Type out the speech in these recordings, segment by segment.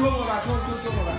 chuông rồi vào, chuông rồi vào.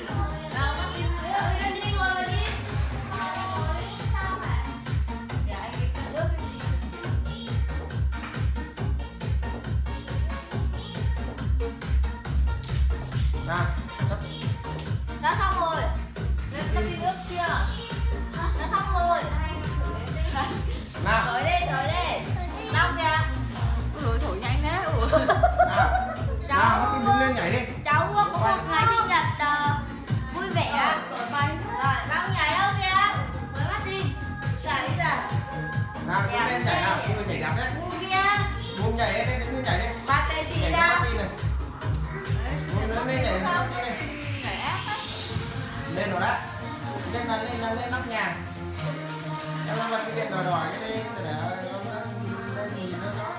Nào, đã xong rồi. Con đi nước chưa? Đã xong rồi. nào. Thổi đi. Long kìa. Ui thổi nhanh đấy. Nào, nó đứng lên nhảy đi. Cháu có một ngày sinh nhật vui vẻ. Rồi, Long nhảy đâu kìa? Với Martin. Nhảy ra. Nào, đứng lên nhảy nào, người nhảy đẹp đấy. Ngu kia. Buông nhảy lên, đứng lên nhảy đi. Bắt tay gì Nhảy ra? Martin này. Buông lên nhảy Martin này. Nhảy áp á. Lên rồi đấy. Lên nóc nhà. Em đang bật cái điện đỏ cái đi để nó nhìn nó rõ.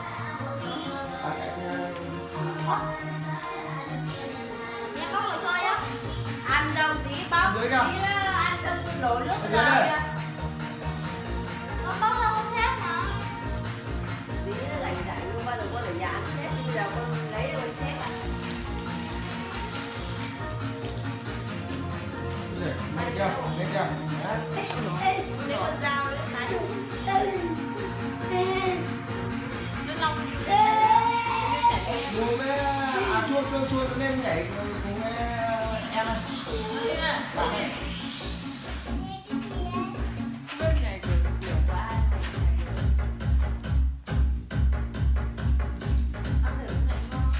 Em có ngồi chơi á. Ăn đông tí bóc. Dưới Tí kìa. ăn đông đổ nước Dưới ra đây. kìa. Con bóc đâu con xếp mà. Tí rảnh luôn, bao giờ con ở nhà ăn xếp. Bây giờ con lấy rồi xếp à? Lên chưa? Đấy. Lấy con dao đấy, này. Nó long. Buông với chuông lên nhảy cùng với em này. Bên này kiểu của ai? Ăn thử cái này ngon.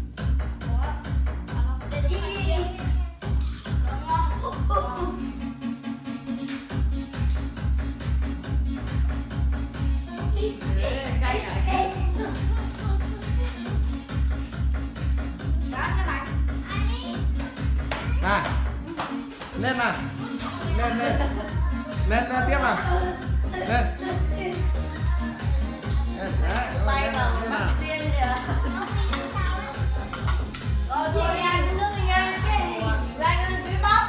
Cay hả? Nào. Lên nào. Lên tiếp nào. Lên. Đấy, Bay lên vào nào. bắt tiên kìa. Rồi thôi đi ăn nước đi nha. Đi ăn nước tí bóc.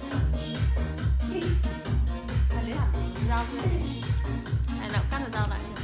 Lấy hẳn dao kia. Này nó cắt được dao lại.